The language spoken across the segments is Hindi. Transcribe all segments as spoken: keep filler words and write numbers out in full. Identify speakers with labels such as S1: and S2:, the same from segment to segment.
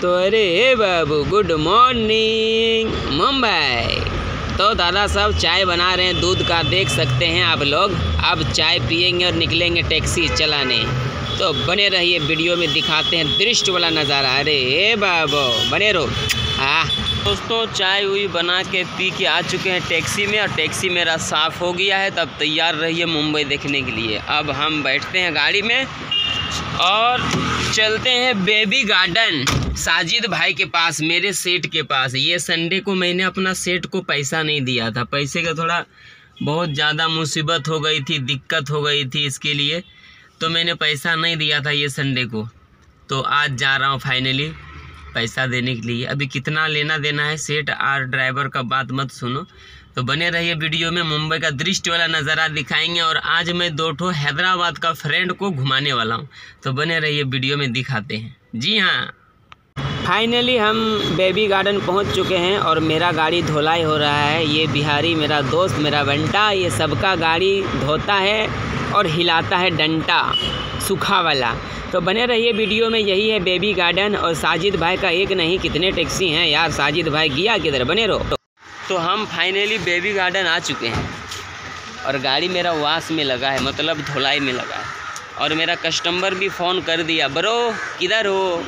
S1: तो अरे बाबू गुड मॉर्निंग मुंबई। तो दादा साहब चाय बना रहे हैं दूध का, देख सकते हैं आप लोग। अब चाय पियेंगे और निकलेंगे टैक्सी चलाने। तो बने रहिए, वीडियो में दिखाते हैं दृश्य वाला नज़ारा। अरे बाबू बने रहो। हाँ दोस्तों, चाय हुई बना के पी के आ चुके हैं टैक्सी में, और टैक्सी मेरा साफ़ हो गया है। तब तैयार रहिए मुंबई देखने के लिए। अब हम बैठते हैं गाड़ी में और चलते हैं बेबी गार्डन साजिद भाई के पास, मेरे सेठ के पास। ये संडे को मैंने अपना सेठ को पैसा नहीं दिया था, पैसे का थोड़ा बहुत ज़्यादा मुसीबत हो गई थी, दिक्कत हो गई थी, इसके लिए तो मैंने पैसा नहीं दिया था ये संडे को। तो आज जा रहा हूँ फाइनली पैसा देने के लिए। अभी कितना लेना देना है सेठ और ड्राइवर का बात मत सुनो। तो बने रहिए वीडियो में, मुंबई का दृश्य वाला नज़ारा दिखाएंगे। और आज मैं दो ठो हैदराबाद का फ्रेंड को घुमाने वाला हूँ, तो बने रहिए वीडियो में दिखाते हैं। जी हाँ, फाइनली हम बेबी गार्डन पहुँच चुके हैं और मेरा गाड़ी धुलाई हो रहा है। ये बिहारी मेरा दोस्त, मेरा बंटा, ये सबका गाड़ी धोता है और हिलाता है डंटा सूखा वाला। तो बने रहिए वीडियो में। यही है बेबी गार्डन और साजिद भाई का एक नहीं कितने टैक्सी हैं यार। साजिद भाई गया किधर, बने रहो। तो हम फाइनली बेबी गार्डन आ चुके हैं और गाड़ी मेरा वाश में लगा है, मतलब धुलाई में लगा है। और मेरा कस्टमर भी फ़ोन कर दिया, ब्रो किधर हो।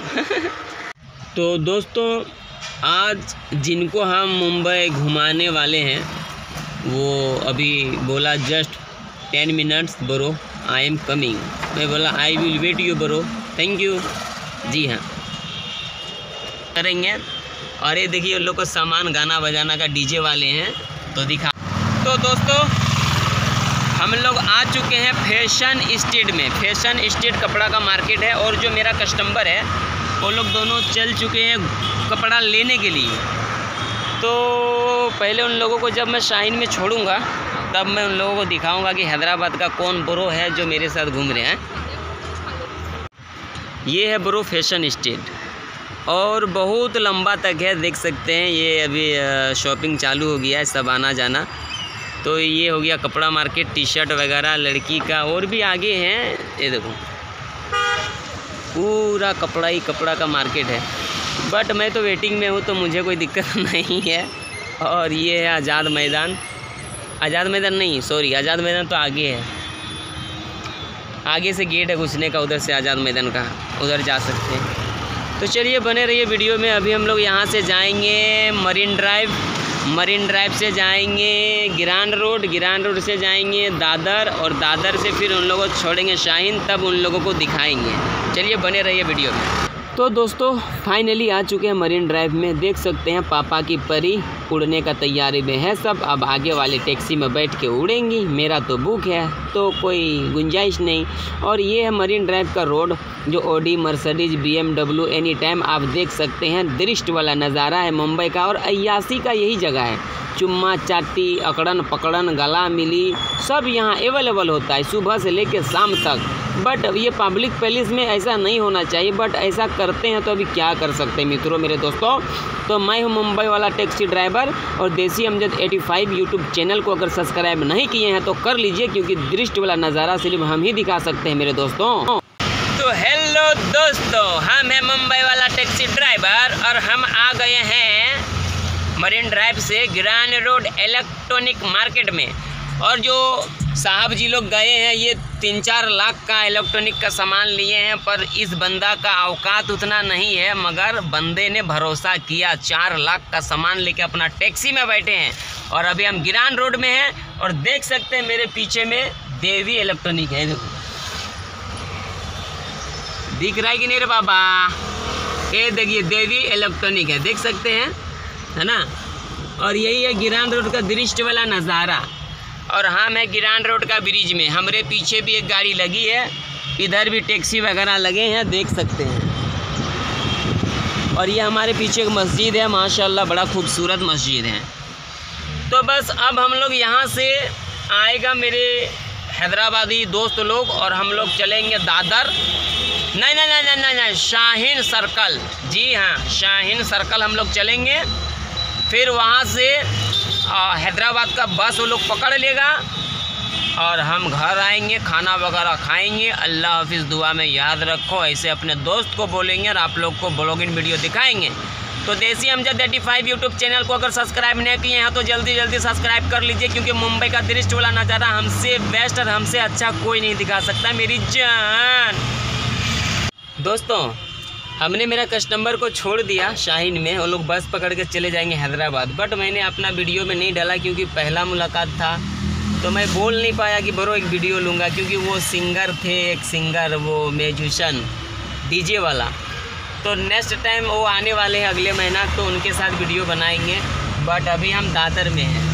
S1: तो दोस्तों, आज जिनको हम मुंबई घुमाने वाले हैं वो अभी बोला just ten minutes bro I am coming. मैं बोला I will wait you bro, thank you. जी हाँ करेंगे। और ये देखिए उन लोग को सामान गाना बजाना का डीजे वाले हैं, तो दिखा। तो दोस्तों, हम लोग आ चुके हैं फैशन स्ट्रीट में। फैशन स्ट्रीट कपड़ा का मार्केट है और जो मेरा कस्टमर है वो लोग दोनों चल चुके हैं कपड़ा लेने के लिए। तो पहले उन लोगों को जब मैं शाइन में छोड़ूंगा तब मैं उन लोगों को दिखाऊंगा कि हैदराबाद का कौन ब्रो है जो मेरे साथ घूम रहे हैं। ये है ब्रो फैशन स्ट्रीट और बहुत लंबा तक है, देख सकते हैं। ये अभी शॉपिंग चालू हो गया है, सब आना जाना। तो ये हो गया कपड़ा मार्केट, टी शर्ट वगैरह लड़की का, और भी आगे हैं। ये देखो पूरा कपड़ा ही कपड़ा का मार्केट है। बट मैं तो वेटिंग में हूँ तो मुझे कोई दिक्कत नहीं है। और ये है आज़ाद मैदान, आज़ाद मैदान नहीं सॉरी आज़ाद मैदान तो आगे है, आगे से गेट है घुसने का, उधर से आज़ाद मैदान का, उधर जा सकते हैं। तो चलिए बने रहिए वीडियो में। अभी हम लोग यहाँ से जाएंगे मरीन ड्राइव, मरीन ड्राइव से जाएंगे गिरान रोड, गिरान रोड से जाएंगे दादर, और दादर से फिर उन लोगों को छोड़ेंगे शाहीन, तब उन लोगों को दिखाएंगे। चलिए बने रहिए वीडियो में। तो दोस्तों फाइनली आ चुके हैं मरीन ड्राइव में, देख सकते हैं पापा की परी उड़ने का तैयारी में है सब। अब आगे वाले टैक्सी में बैठ के उड़ेंगी, मेरा तो बुक है तो कोई गुंजाइश नहीं। और ये है मरीन ड्राइव का रोड, जो Audi Mercedes B M W any time आप देख सकते हैं। दृश्य वाला नज़ारा है मुंबई का, और अय्यासी का यही जगह है। चुम्मा चाटी, अकड़न पकड़न, गला मिली सब यहाँ अवेलेबल होता है सुबह से लेकर शाम तक। बट ये पब्लिक प्लेस में ऐसा नहीं होना चाहिए, बट ऐसा करते हैं तो अभी क्या कर सकते हैं मित्रों मेरे दोस्तों। तो मैं हूँ मुंबई वाला टैक्सी ड्राइवर, और देसी अमजद पचासी यूट्यूब चैनल को अगर सब्सक्राइब नहीं किए हैं तो कर लीजिए, क्योंकि दृश्य वाला नज़ारा सिर्फ हम ही दिखा सकते हैं मेरे दोस्तों। तो हेलो दोस्तों, हम हैं मुंबई वाला टैक्सी ड्राइवर और हम आ गए हैं मरीन ड्राइव से गिरान रोड इलेक्ट्रॉनिक मार्केट में। और जो साहब जी लोग गए हैं ये तीन चार लाख का इलेक्ट्रॉनिक का सामान लिए हैं, पर इस बंदा का औकात उतना नहीं है, मगर बंदे ने भरोसा किया, चार लाख का सामान लेके अपना टैक्सी में बैठे हैं। और अभी हम गिरान रोड में हैं और देख सकते हैं मेरे पीछे में देवी इलेक्ट्रॉनिक है। देखो दिख रहा है कि नहीं रे बाबा, ये देखिए देवी इलेक्ट्रॉनिक है, देख सकते हैं, है ना। और यही है गिरान रोड का दृश्य वाला नज़ारा। और हम है गिरान रोड का ब्रिज में, हमारे पीछे भी एक गाड़ी लगी है, इधर भी टैक्सी वगैरह लगे हैं, देख सकते हैं। और ये हमारे पीछे एक मस्जिद है, माशाल्लाह बड़ा खूबसूरत मस्जिद है। तो बस अब हम लोग यहाँ से आएगा मेरे हैदराबादी दोस्त लोग, और हम लोग चलेंगे दादर, नहीं नहीं नहीं नहीं नहीं शाहीन सर्कल। जी हाँ, शाहीन सर्कल हम लोग चलेंगे। फिर वहाँ से हैदराबाद का बस वो लोग पकड़ लेगा और हम घर आएंगे, खाना वगैरह खाएंगे। अल्लाह हाफिज़, दुआ में याद रखो। ऐसे अपने दोस्त को बोलेंगे और आप लोग को ब्लॉगिंग वीडियो दिखाएंगे। तो देसी अमजद पचासी यूट्यूब चैनल को अगर सब्सक्राइब नहीं किए हैं तो जल्दी जल्दी सब्सक्राइब कर लीजिए, क्योंकि मुंबई का दृश्य वाला नज़ारा हमसे बेस्ट और हमसे अच्छा कोई नहीं दिखा सकता मेरी जान। दोस्तों, हमने मेरा कस्टमर को छोड़ दिया शाहीन में, वो लोग बस पकड़ के चले जाएंगे हैदराबाद। बट मैंने अपना वीडियो में नहीं डाला क्योंकि पहला मुलाकात था, तो मैं बोल नहीं पाया कि ब्रो एक वीडियो लूँगा, क्योंकि वो सिंगर थे, एक सिंगर वो म्यूजिशियन डीजे वाला। तो नेक्स्ट टाइम वो आने वाले हैं अगले महीना, तो उनके साथ वीडियो बनाएंगे। बट अभी हम दादर में हैं।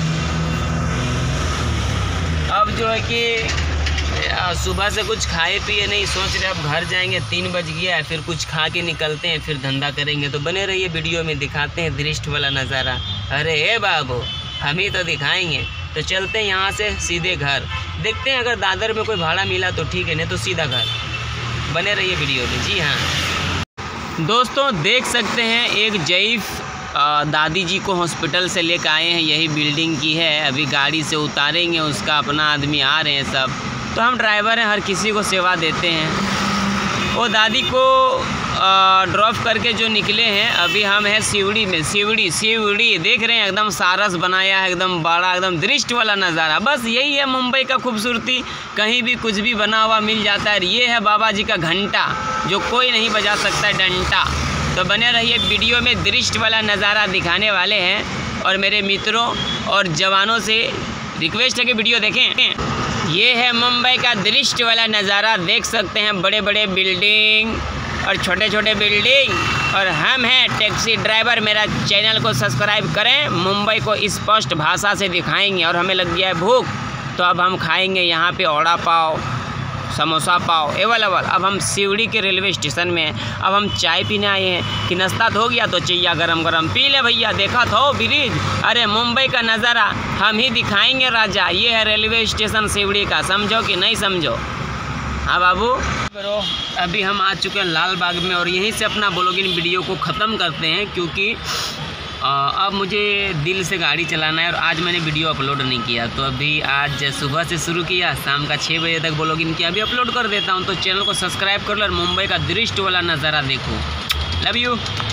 S1: अब जो है कि सुबह से कुछ खाए पिए नहीं, सोच रहे अब घर जाएंगे, तीन बज गया है, फिर कुछ खा के निकलते हैं, फिर धंधा करेंगे। तो बने रहिए, वीडियो में दिखाते हैं दृश्य वाला नज़ारा। अरे हे बाबू, हम ही तो दिखाएंगे। तो चलते हैं यहाँ से सीधे घर, देखते हैं अगर दादर में कोई भाड़ा मिला तो ठीक है, नहीं तो सीधा घर। बने रहिए वीडियो में। जी हाँ दोस्तों, देख सकते हैं एक जईफ दादी जी को हॉस्पिटल से लेकर आए हैं, यही बिल्डिंग की है। अभी गाड़ी से उतारेंगे उसका, अपना आदमी आ रहे हैं सब। तो हम ड्राइवर हैं, हर किसी को सेवा देते हैं। वो दादी को ड्रॉप करके जो निकले हैं, अभी हम हैं सीवड़ी में। सीवड़ी सीवड़ी देख रहे हैं, एकदम सारस बनाया है, एकदम बड़ा, एकदम दृश्य वाला नज़ारा। बस यही है मुंबई का खूबसूरती, कहीं भी कुछ भी बना हुआ मिल जाता है। ये है बाबा जी का घंटा, जो कोई नहीं बजा सकता है, डंटा। तो बने रहिए, वीडियो में दृश्य वाला नज़ारा दिखाने वाले हैं। और मेरे मित्रों और जवानों से रिक्वेस्ट है कि वीडियो देखें। ये है मुंबई का दृश्य वाला नज़ारा, देख सकते हैं बड़े बड़े बिल्डिंग और छोटे छोटे बिल्डिंग। और हम हैं टैक्सी ड्राइवर। मेरा चैनल को सब्सक्राइब करें, मुंबई को स्पष्ट भाषा से दिखाएंगे। और हमें लग गया है भूख, तो अब हम खाएंगे यहाँ पे वड़ा पाव, समोसा पाव अवेलेबल। अब हम सीवड़ी के रेलवे स्टेशन में हैं। अब हम चाय पीने आए हैं कि नाश्ता हो गया तो चाहिए गरम गरम पी ले भैया। देखा तो ब्रिज, अरे मुंबई का नज़ारा हम ही दिखाएंगे राजा। ये है रेलवे स्टेशन सीवड़ी का, समझो कि नहीं समझो। हाँ बाबू ब्रो, अभी हम आ चुके हैं लाल बाग में, और यहीं से अपना ब्लॉगिंग वीडियो को ख़त्म करते हैं, क्योंकि आ, अब मुझे दिल से गाड़ी चलाना है। और आज मैंने वीडियो अपलोड नहीं किया, तो अभी आज सुबह से शुरू किया, शाम का छः बजे तक ब्लॉगिंग किया, अभी अपलोड कर देता हूँ। तो चैनल को सब्सक्राइब कर लो और मुंबई का दृश्य वाला नज़ारा देखो। Love you.